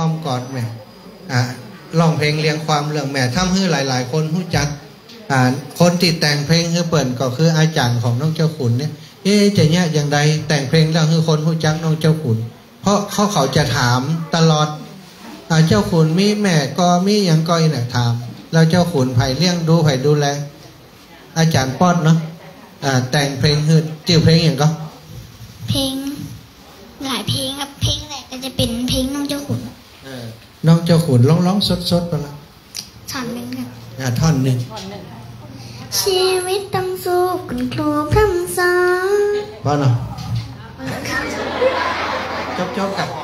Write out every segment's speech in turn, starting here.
อ้อมกอดแม่ร้องเพลงเรียงความเรื่องแม่ทำให้หลายๆคนรู้จักคนที่แต่งเพลงให้เปิ่นก็คืออาจารย์ของน้องเจ้าขุนเนี่ยจะเนี่ยอย่างใดแต่งเพลงแล้วคือคนรู้จักน้องเจ้าขุนเพราะเขาจะถามตลอดเจ้าขุนมีแม่ก็มีอย่างก้อยเนี่ยถามแล้วเจ้าขุนไผ่เลี้ยงดูไผ่ดูแลอาจารย์ป้อนเนาะแต่งเพลงคือชื่อเพลงอย่างก็เพลงหลายเพลงครับเพลงแรกก็จะเป็นเพลงน้องเจ้าขุนน้องเจ้าขุนร้องสดๆไปละท่อนหนึ่งครับท่อนหนึ่งชีวิตต้องสู้คุณครูพร่ำสอนบ้าเนาะจบกัน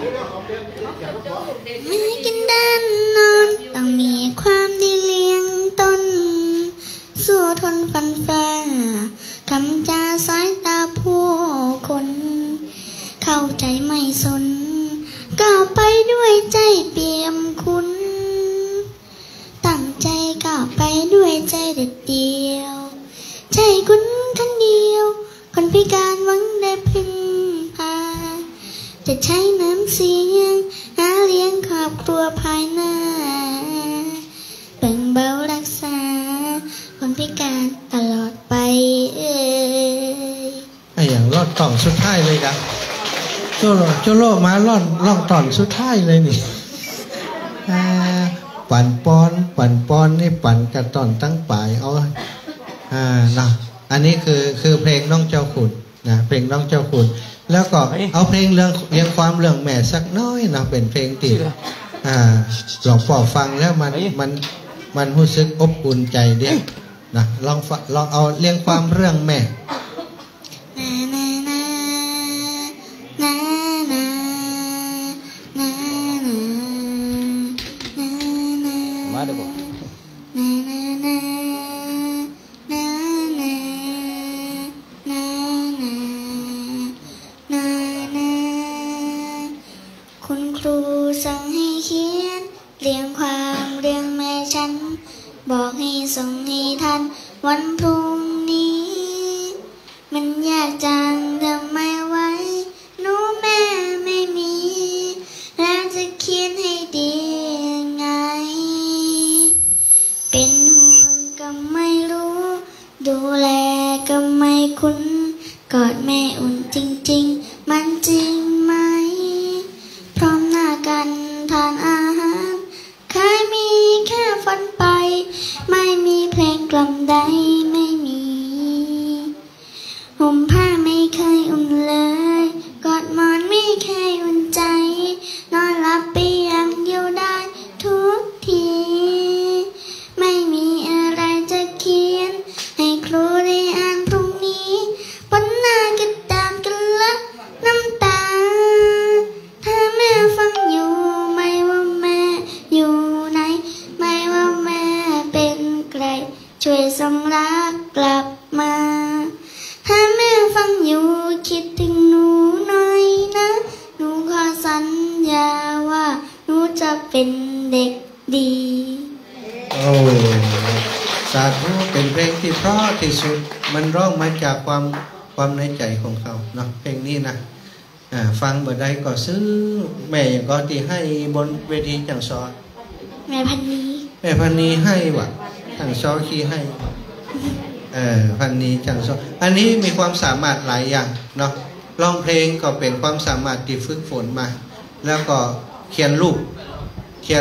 ไม่กินด้านนอนต้องมีความดีเลี้ยงต้นสู้ทนฟันฝ่าคำจาสายตาผู้คนเข้าใจไม่สนก้าวไปด้วยใจเปี่ยมคุณตั้งใจก้าวไปด้วยใจเด็ดเดียวใช่คุณคนเดียวคนพิการหวังได้พึ่งพาจะใช้น้ำเสียงหาเลี้ยงครอบครัวภายหน้าแบ่งเบารักษาคนพิการตลอดไปอย่างรอดต่องสุดท้ายเลยครับโจโลมาล่องต่อนสุดท้ายเลยนี่ปั่นปอนนี่ปั่นกระต่อนตั้งปลายเอานะอันนี้คือเพลงน้องเจ้าขุนนะเพลงน้องเจ้าขุนแล้วก็เอาเพลงเรื่องความเรื่องแม่สักน้อยนะเป็นเพลงติดหลวงพ่อฟังแล้วมันรู้สึกอบอุ่นใจเดียวนะลองเอาเรื่องความเรื่องแม่มาได้บอกคุณครูสั่งให้เขียนเรียงความเรื่องแม่ฉันบอกให้ส่งให้ทันวันพรุ่งนี้มันยากจังทำไม่ไหวหนูแม่ไม่มีแล้วจะเขียนให้ดียังไงเป็นห่วงก็ไม่รู้ดูแลก็ไม่คุ้นกอดแม่อุ่นจริงๆมันจริงไหมพร้อมหน้ากันทานอาหารเคยมีแค่ฝันไปไม่มีเพลงกล่อมใดไม่มีห่มผ้าไม่เคยอุ่นเลยกอดหมอนไม่เคยอุ่นใจนอนหลับไปอย่างเดียวได้ทุกทีไม่มีอะไรจะเขียนให้ครูได้อ่านพรุ่งนี้บนหน้ากระดาษกันละน้ำตาถ้าแม่ฟังอยู่ไม่ว่าแม่อยู่ไหนไม่ว่าแม่เป็นใครช่วยส่งรักกลับมาถ้าแม่ฟังอยู่คิดถึงหนูหน่อยนะหนูขอสัญญาว่าหนูจะเป็นเด็กดีโอ้สาธุเป็นเพลงที่เพราะที่สุดมันร้องมาจากความในใจของเขาเนาะเพลงนี้นะฟังบ่ได้ก็ซื้อแม่อย่างก็ที่ให้บนเวทีจังซอแม่พันนี้ให้ว่ะจังซอขี้ให้พันนี้จังซออันนี้มีความสามารถหลายอย่างเนาะร้องเพลงก็เป็นความสามารถที่ฝึกฝนมาแล้วก็เขียนรูปเขียน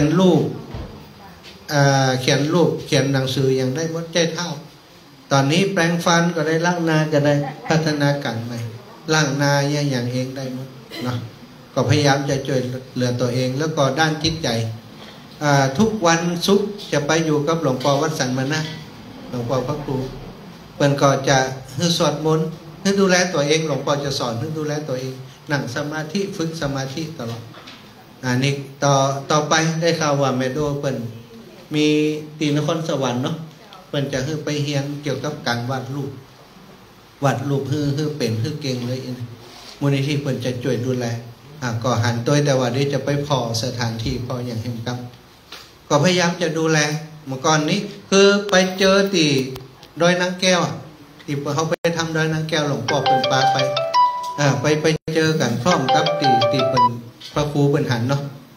หนังสืออย่างได้หมดใจเท่าตอนนี้แปลงฟันก็ได้ล้างนาก็ได้พัฒนาการใหม่ล้างนาอย่างเองได้หมดเนาะก็พยายามจะช่วยเหลือตัวเองแล้วก็ด้านจิตใจทุกวันศุกร์จะไปอยู่กับหลวงพ่อวัดสันมานะหลวงพ่อพระครูเปิ้นก็จะให้สวดมนต์ให้ดูแลตัวเองหลวงพ่อจะสอนให้ดูแลตัวเองนั่งสมาธิฝึกสมาธิตลอดนี่ต่อไปได้ข่าวว่าแม่โดเปิ้นมีตีนครสวรรค์เนาะเปิ้นจะให้ไปเรียนเกี่ยวกับการวาดรูปให้เป็นให้เก่งเลยมูลนิธิเปิ้นจะช่วยดูแลก็หันตัวแต่ว่าได้จะไปพอสถานที่พออย่างเห็นกับก็พยายามจะดูแลเมื่อก่อนนี้คือไปเจอตีดอยนางแก้วที่เขาไปทำดอยนางแก้วหลวงพ่อเป็นปาไปเจอกันพร้อมกับตีเป็นพระครูเป็นหันเนาะ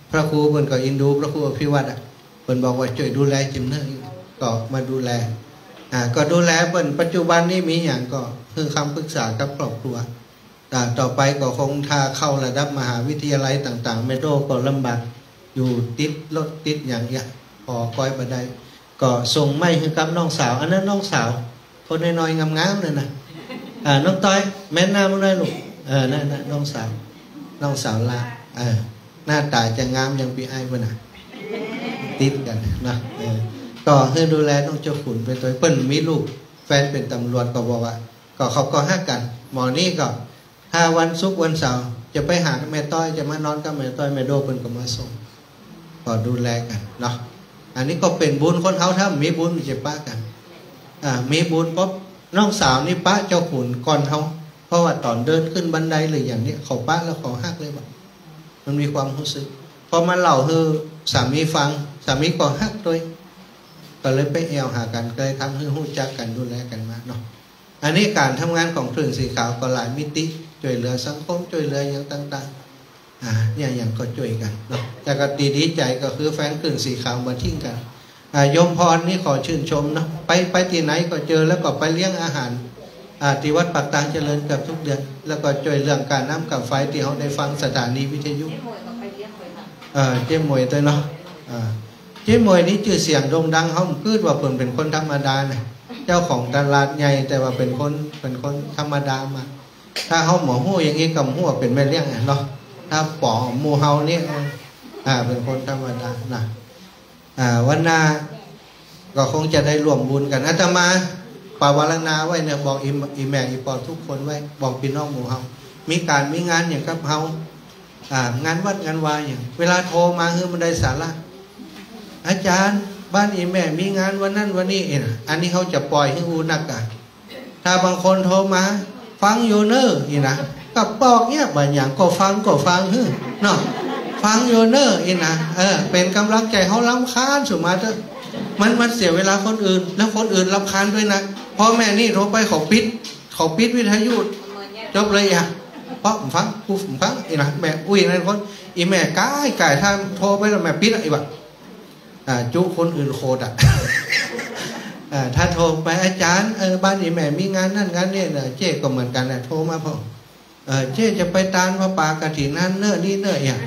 พระครูเพิ่นก็อินดูพระครูอภิวัตรเพิ่นบอกว่าช่วยดูแลจิมเนอร์ก็มาดูแลก็ดูแลเพิ่นปัจจุบันนี้มีอย่างก็คือคำปรึกษากับครอบครัวต่อไปก็คงถ้าเข้าระดับมหาวิทยาลัยต่างๆไม่โดก็ลำบากอยู่ติดรถติดอย่างเงี้ยพอก้อยบันไดก็ส่งไม้ให้กับน้องสาวอันนั้นน้องสาวคนน้อยๆงามๆเลยนะน้องต้อยแม่น้ามันได้ลูกนั่นน้องสาวลาหน้าตาจะงามยังปีไอ้เพิ่นน่ะติดกันนะก็ให้ดูแลน้องเจ้าขุนเป็นตัวเปิ้นมีลูกแฟนเป็นตำรวจก็บอกว่าก็เขาก็ฮักกันหมอนี่ก็ถ้าวันศุกร์วันเสาร์จะไปหาแม่ต้อยจะมานอนกับแม่ต้อยแม่โดเพิ่นก็มาส่งก็ดูแลกันเนาะอันนี้ก็เป็นบุญคนเขาถ้ามีบุญมีจะป้ากันมีบุญปุ๊บน้องสาวนี่ป้าเจ้าขุนก่อนเขาเพราะว่าตอนเดินขึ้นบันไดหรืออย่างนี้เขาป้าแล้วเขาฮักเลยบอกมันมีความรู้สึกพอมาเล่าคือสามีฟังสามีก็ฮักด้วยก็เลยไปแอวหากันก็เลยทำให้รู้จักกันดูแลกันมาเนาะอันนี้การทำงานของเครื่องสีขาวก็หลายมิติช่วยเหลือสังคมช่วยเหลืออย่างต่างๆเนี่ยอย่างก็ช่วยกันเนาะแต่ก็ดีใจก็คือแฟนเครื่องสีขาวมาทิ้งกันยมพรนี่ขอชื่นชมเนาะไปที่ไหนก็เจอแล้วก็ไปเลี้ยงอาหารที่วัดปากตางเจริญเกือบทุกเดือนแล้วก็ช่วยเรื่องการน้ำกับไฟที่เขาได้ฟังสถานีวิทยุเจ๊มวยตัวเนาะเจ๊มวยนี่ชื่อเสียงโด่งดังเขาคือว่าเพิ่นเป็นคนธรรมดานะเจ้าของตลาดใหญ่แต่ว่าเป็นคนธรรมดามาถ้าเขาหมอหู้อย่างนี้กับหู้เป็นแม่เลี้ยงเนาะถ้าปอหมู่เฮานี่เป็นคนธรรมดานะวันหน้าก็คงจะได้ร่วมบุญกันอาตมาปาวารณาไว้เนี่ยบอกอีแม่อีปอทุกคนไว้บอกพี่น้องหมู่เฮามีงานอย่างกับเฮางานวัดงานวายอย่างเวลาโทรมาคือมันได้สาระอาจารย์บ้านอีแม่มีงานวันนั้นวันนี้อันนี้เขาจะปล่อยให้อูนักกันถ้าบางคนโทรมาฟังโยเนอร์นี่นะกับบอกเนี่ยบางอย่างก็ฟังเนาะฟังโยเนอร์นี่นะเป็นกำลังใจเขาล้ำค้านสุมาเถอะมันเสียเวลาคนอื่นแล้วคนอื่นรำคาญด้วยนะพ่อแม่นี่โทรไปเขาปิดวิทยุจบเลยเพราะผมฟังอีนะแม่อุ้ยนั่นคนอีแม่กายถ้าโทรไปแล้วแม่ปิดไอ้แบบจุคนอื่นโคตรถ้าโทรไปอาจารย์บ้านอีแม่มีงานนั่นงานนี่เจ๊ก็เหมือนกันโทรมาพ่อเจ๊จะไปตานพระป่ากฐินนั่นเนอนี่เนออย่าง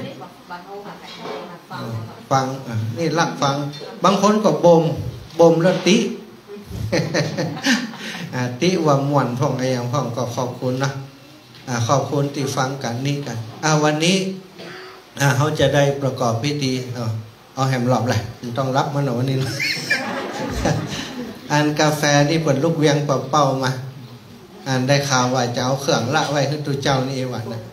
ฟังนี่รักฟังบางคนก็บ่มแล้วติติว่าม่วนพ่องไอ้ยังพ่องก็ขอบคุณนะขอบคุณที่ฟังกันนี่กันวันนี้เขาจะได้ประกอบพิธีเอาแฮมหลอบเลยต้องรับมันหน่อยวันนี้อันกาแฟที่เปิดลูกเวียงเป่ามาอันได้ข่าวว่าจะเอาเครื่องละไว้ให้ตัวเจ้านี่เอวันนะ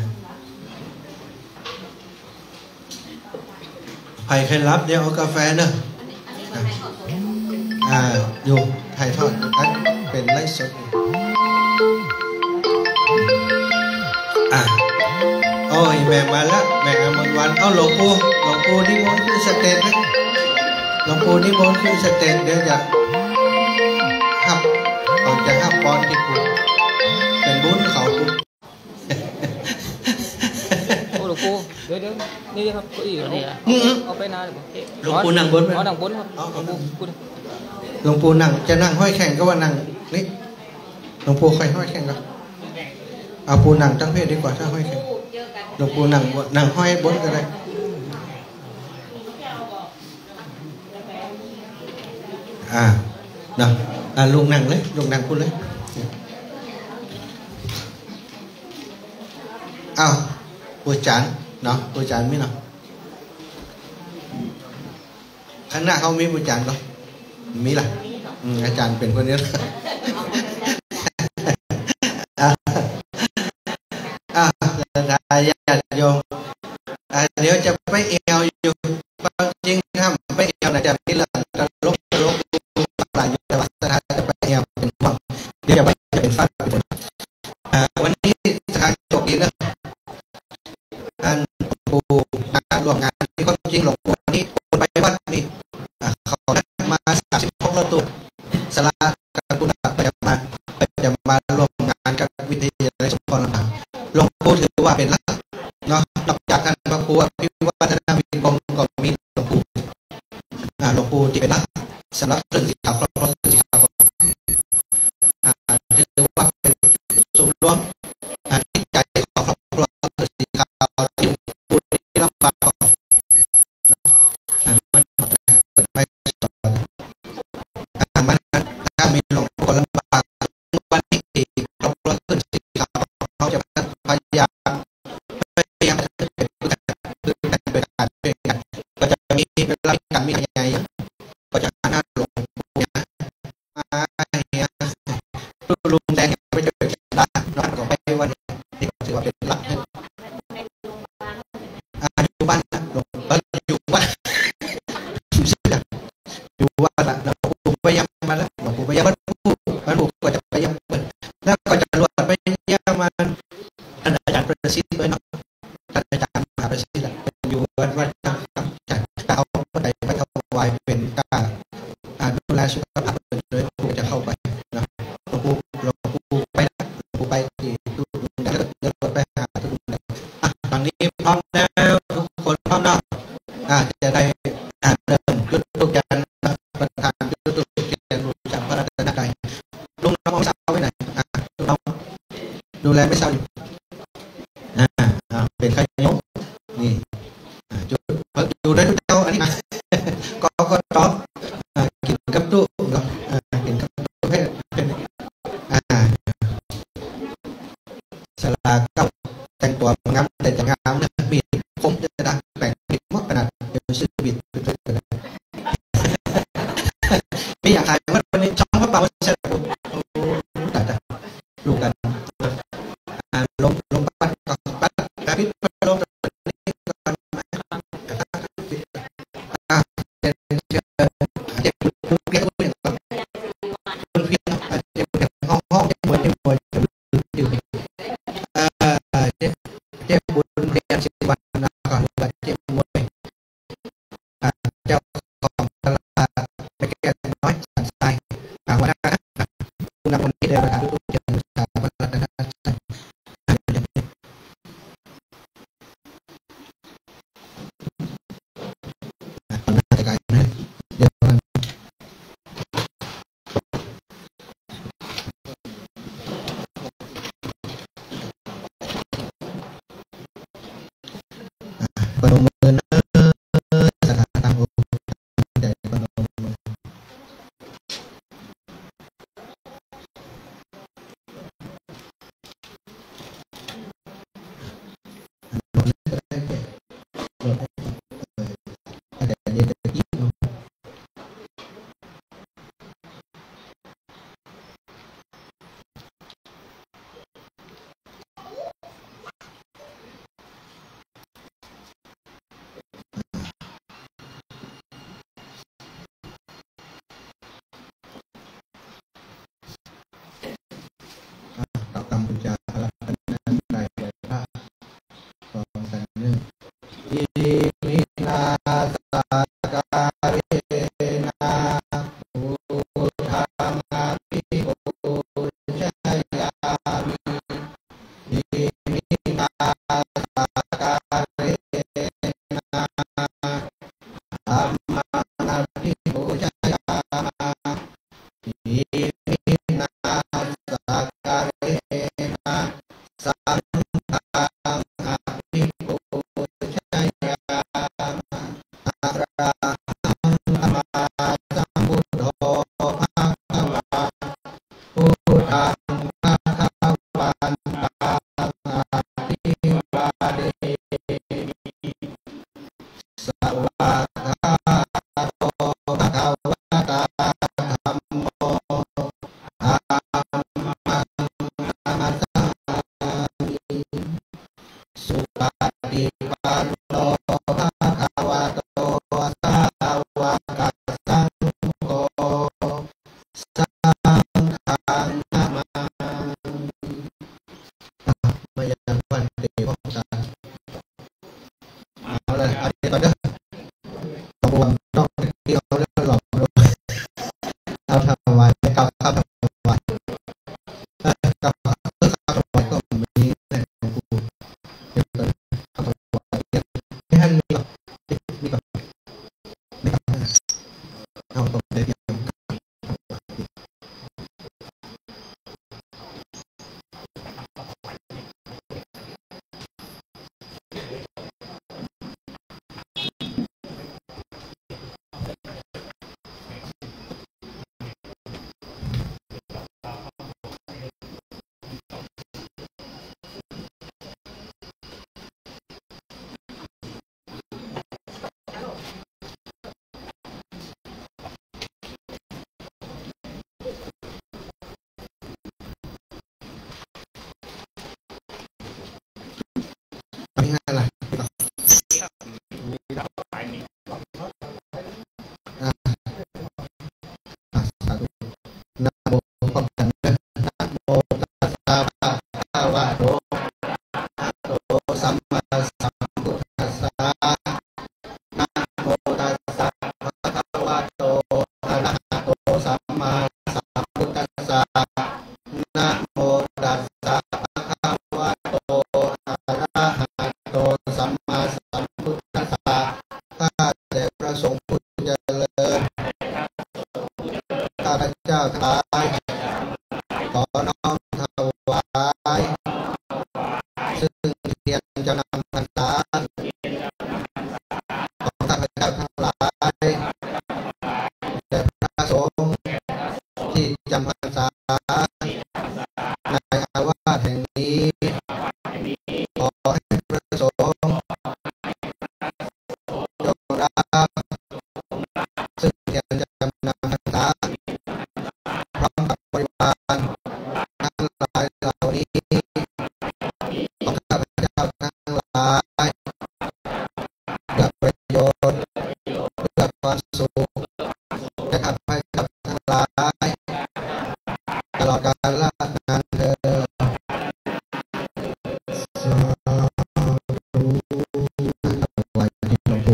ใครเคยรับเดี๋ยวเอากาแฟเนอะอยู่ถ่ายทอดเป็นไลฟ์สดโอ้ยแม่มาละแม่อมรวันเอาหลวงปู่นิมนต์ขึ้นสเตจนะหลวงปู่นิมนต์ขึ้นสเตจเดี๋ยวจะหับปอนที่ปู่เป็นบุญเขาปู่หลวงปู่เดี๋ยวนี่ครับก็อีกเอาไปนานหลวงปู่นั่งบนไหมนั่งบนครับหลวงปู่นั่งจะนั่งห้อยแข่งก็ว่านั่งนี่หลวงปู่ใครห้อยแข่งก็เอาปู่นั่งตั้งเพศดีกว่าถ้าห้อยแข่งหลวงปู่นั่งห้อยบนก็ได้เนาะลุงนั่งเลยลุงนั่งพูดเลยปู่จานเนาะปู่จานมีเนาะข้างหน้าเขามีปู่จานก็มีล่ะอาจารย์เป็นคนนี้ญาติโยมเดี๋ยวจะไปเอวอยู่จริงถ้าไปเอวนะจะมีหลังตลกหลายแต่ว่าสถานจะไปเอวเป็นหวังเดี๋ยวจะไปจะเป็นฟ้าเป็นวันนี้สถานจบดีนะอันปูรวมงานที่คนจริงหลวงปู่นี้ไปวัดนี่เขามา36รถตู้สลาการกุณาจะมารวมงานกับวิทยาลัยสมพรลำบากหลวงปู่ถือว่าเป็นลักเนาะหลักจากการประปู่อภิวัฒนาวินพงศ์ก็มีหลวงปู่ที่เป็นนักสำหรับเรื่องสีขาวเพราะเรื่องสีขาวถือว่าเป็นส่วนรวมที่ใจของครอบครัวเรื่องสีขาวที่ปู่ได้รับฟังมันไปต่อมันถ้ามีหลวงปู่ลำบากวันนี้ครอบครัวเรื่องสีขาวเขาจะพยายามก็จะมีเวลาการมีอะไรก็จะหาหลวงปู่ลุงแดงไปช่วยร้านนอนก็ไปวันนี้ถือว่าเป็นหลักอยู่บ้านหลวงอยู่บ้านอยู่บ้านหลวงปู่ไปยังมาแล้วหลวงปู่ไปยังบ้านปู่ก็จะไปยังแล้วก็จะรวดไปยังมาท่านอาจารย์ประสิทธิ์ด้วยเนาะท่านอาจารย์มหาประสิทธิ์อยู่วัดเอาคนใดไปถวายเป็นการดูแลสุขภาพโดยผู้จะเข้าไปนะหลวงปู่ไปที่ดูแล้วจะไปหาทุกคนตอนนี้พร้อมแล้วทุกคนพร้อมแล้วจะได้เริ่มยุติการประธานยุติการรู้จักพระรัตนตรัยลุงน้องสาวไว้ไหนลุงน้องดูแลไม่เศร้าอยู่เป็นใครยกนี่อยู่ได้ทุกเจ้าอันนี้ก็ตอบกินกับตู้กินกับตู้ให้เป็นสลากเก้าแต่งตัวงามแต่จะงามนะมีผมจะดังแบ่งผิดมากขนาดเดี๋ยวซื้อบิดเป็นเลยไม่อยากขายวันนี้ช่องพระเป่าเสร็จแต่ลูกกันลงปัดแต่พี่ลงปนมมือนะสถานตั้งอุปใจปนมมือกัมพูชาลักษณะใดใดพระของสันนึกอิมินาสการเรนะพุทธังอภิปูชยามิอิมินาสการเรนะธัมมังอภิปูชยามิอิมินาสการเรนะสังฆังอภิปูชยามิอะระหังสัมมาสัมพุทโธภะคะวะพุทธังภะคะวันตังอะภิวาเทมิสวากขาโตภะคะวะตาธัมโมธัมมังนัมสสามิสุปฏิปันโนภะคะวะโตสานะโมตัสสะภะคะวะโตอะระหะโตสัมมาสัมพุทธัสสะข้าแต่พระสงฆ์ผู้เจริญข้าพเจ้าทั้งหลายขอน้อมถวายซึ่งเทียนจำนำพรรษาของข้าพเจ้าทั้งหลายแด่พระสงฆ์ที่จำพรรษาในอาวาสแห่งนี้ขอให้พระสงฆ์จงรับซึ่งเทียนจำนำพรรษาพร้อมกับบริวารทั้งหลายเหล่านี้ของข้าพเจ้าทั้งหลายเพื่อประโยชน์เพื่อความสุขและอภัยกับทั้งหลายตลอดกาลนานเถิดสาธุถวายที่หลวงปู่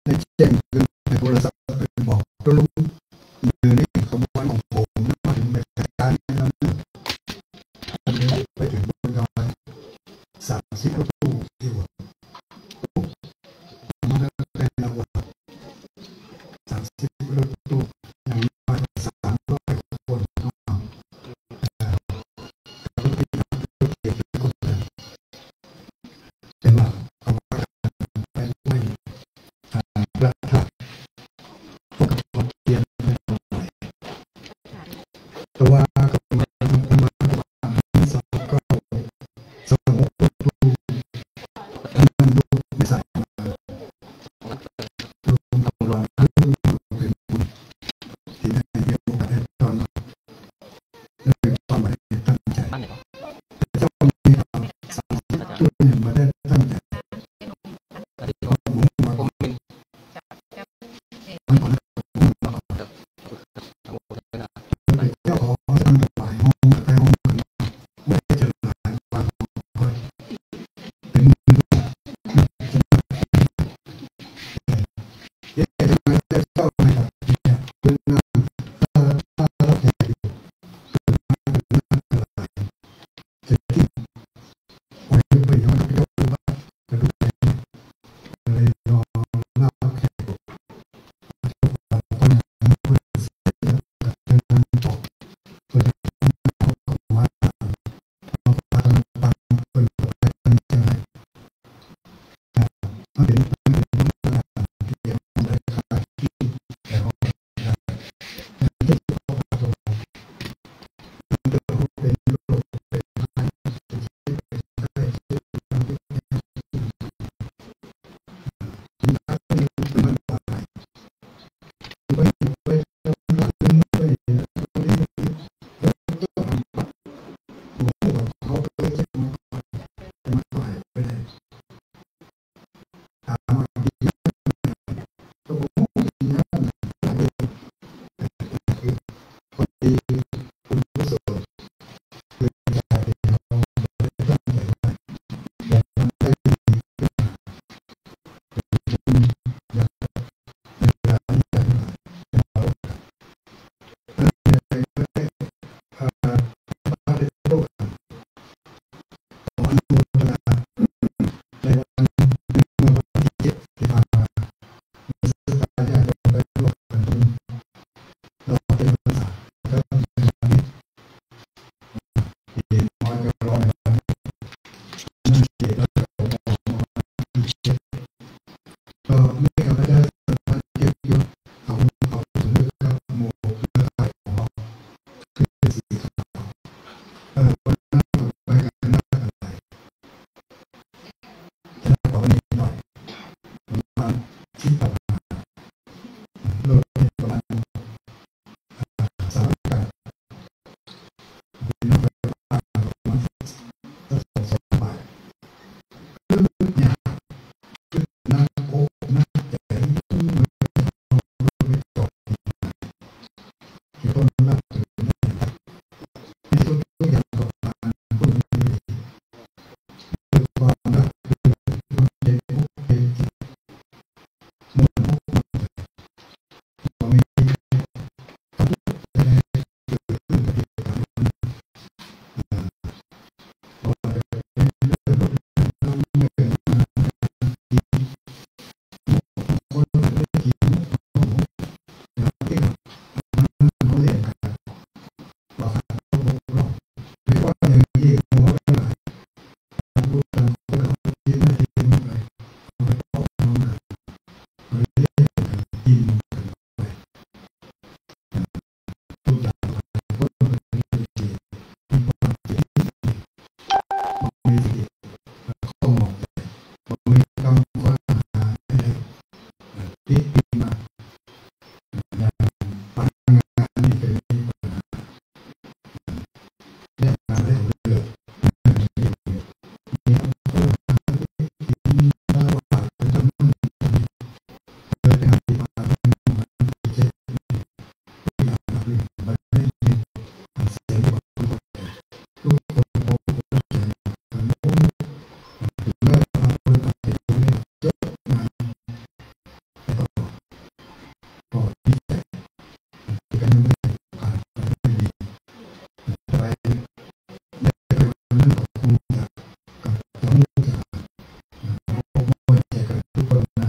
ในแจ้งคือในโทรศัพท์เป็นบอกตัวลุงมือนี่ขบวนของผมมาถึงแบบการแล้วอันนี้ไปถึงบนดอย30 รถตู้ที่หัวมาแล้วแต่ละวัน30 รถตู้อย่างน้อย300 คนต้องแต่ว่าเขาว่าไปไม่ประทับพวกกับเตียนไม่ตรงไหนแต่ว่าก็มาสอบก็สอบดูมันดูไม่ใส่ดูตลอดเป็นบุญที่ได้เยอะกว่าได้ตอนไม่ได้ตั้งใจเจ้ามี30 ตัวเนี่ยมาได้ตั้งใจเจ้าของตั้งหลายห้องแต่ห้องไม่ได้เจอหลายวันเป็นเยอะจะมาเจ้าไม่ครับเนี่ยเป็นงานถ้าเราเห็นอยู่เป็นงานอะไรจะที่ไว้ไปย้อนไปดูว่ากระดูกเลยรอเล่าแค่ต้นเพื่อเสียกับเรื่องนั้นจบเพื่อเขามาเราฟังเพื่อตั้งใจมาเป็นที่ยังได้ขาดที่แล้วที่เขาพาเราเป็นโรคเป็นภัยในวันเมื่อวันที่7ที่ผ่านมาก็ดีใจที่กันไม่ผ่านไม่ดีไปได้ไปวันนั้นก็คงจะกับน้องจะผมมองใจกันทุกคนนะ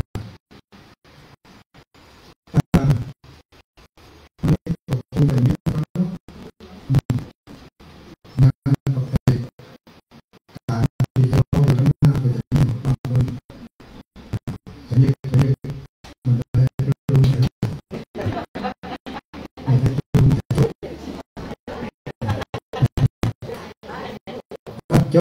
ไม่ตกลงแบบนี้ก็งานต่อไปการที่เราเรื่องหน้าก็จะมีบางคนจะเรียกมันได้รู้ได้ไม่ได้รู้จบ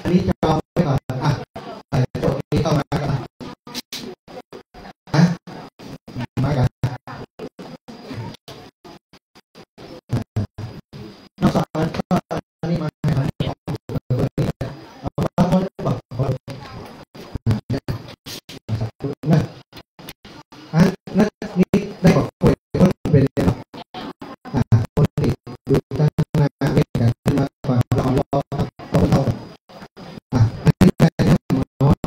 อันนี้จองไว้ก่อนอ่ะใส่จบนี้เข้ามากันฮะมากันนอกจากนั้นก็อันนี้มาให้มันเอาคนได้บอกคนนะอันนั้นนี่ได้บอกคนเป็นคนที่ดูตั้งนานนี่กันมากกว่าเราเราอันนี้ได้หมอ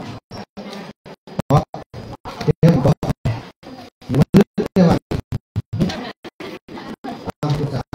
เดี๋ยวบอกมันลึกได้ว่าต้องศึกษา